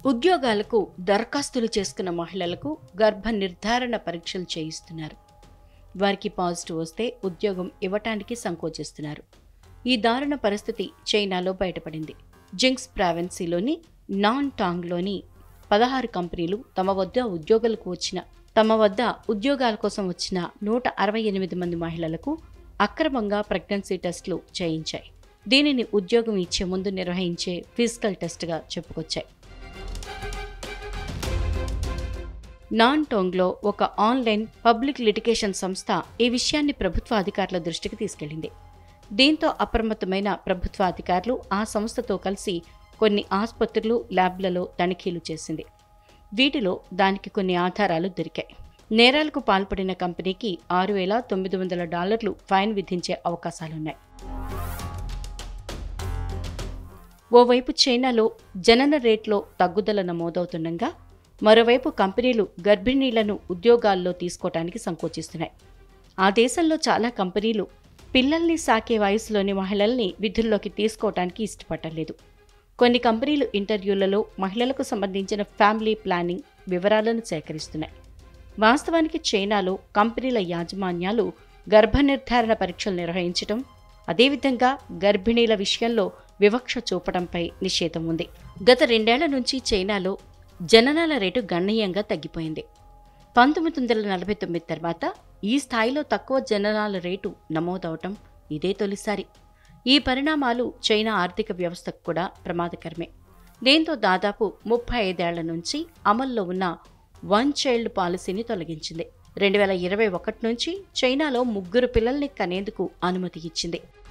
ఉద్యోగాలకు దరఖాస్తులు చేసుకున్న మహిళలకు గర్భ నిర్ధారణ పరీక్షలు చేయిస్తున్నారు. వారికి పాజిటివ్ వస్తే ఉద్యోగం ఇవ్వటానికి సంకోచిస్తున్నారు. ఈ దారుణ పరిస్థితి చైనాలో బయటపడింది. జింగ్స్ ప్రావిన్సీలోని నాన్టాంగ్లోని 16 కంపెనీలు తమ వద్ద ఉద్యోగాల కోసం వచ్చిన 168 మంది మహిళలకు అక్రమంగా ప్రెగ్నెన్సీ టెస్టులు చేయించాయి. దీనిని ఉద్యోగం ఇచ్చే ముందు నిర్వహించే ఫిజికల్ టెస్ట్గా చెప్పుకొచ్చాయి. నాన్టాంగ్లో ఒక ఆన్లైన్ పబ్లిక్ లిటిగేషన్ సంస్థ ఈ విషయాన్ని ప్రభుత్వ అధికారుల దృష్టికి తీసుకెళ్లింది. దీంతో అప్రమత్తమైన ప్రభుత్వ అధికారులు ఆ సంస్థతో కలిసి కొన్ని ఆసుపత్రులు, ల్యాబ్లలో తనిఖీలు చేసింది. వీటిలో దానికి కొన్ని ఆధారాలు దొరికాయి. నేరాలకు పాల్పడిన కంపెనీకి $6,900 ఫైన్ విధించే అవకాశాలున్నాయి. ఓవైపు చైనాలో జనన రేట్లో తగ్గుదల నమోదవుతుండగా, మరోవైపు కంపెనీలు గర్భిణీలను ఉద్యోగాల్లో తీసుకోవటానికి సంకోచిస్తున్నాయి. ఆ దేశంలో చాలా కంపెనీలు పిల్లల్ని సాకే వయసులోని మహిళల్ని విధుల్లోకి తీసుకోవటానికి ఇష్టపడలేదు. కొన్ని కంపెనీలు ఇంటర్వ్యూలలో మహిళలకు సంబంధించిన ఫ్యామిలీ ప్లానింగ్ వివరాలను సేకరిస్తున్నాయి. వాస్తవానికి చైనాలో కంపెనీల యాజమాన్యాలు గర్భ నిర్ధారణ పరీక్షలు నిర్వహించడం, అదేవిధంగా గర్భిణీల విషయంలో వివక్ష చూపడంపై నిషేధం ఉంది. గత 2 ఏళ్ల నుంచి చైనాలో జననాల రేటు గణనీయంగా తగ్గిపోయింది. 1949 తర్వాత ఈ స్థాయిలో తక్కువ జననాల రేటు నమోదవటం ఇదే తొలిసారి. ఈ పరిణామాలు చైనా ఆర్థిక వ్యవస్థకు కూడా ప్రమాదకరమే. దీంతో దాదాపు 35 ఏళ్ల నుంచి అమల్లో ఉన్న వన్ చైల్డ్ పాలసీని తొలగించింది. 2021 నుంచి చైనాలో 3 పిల్లల్ని కనేందుకు అనుమతి ఇచ్చింది.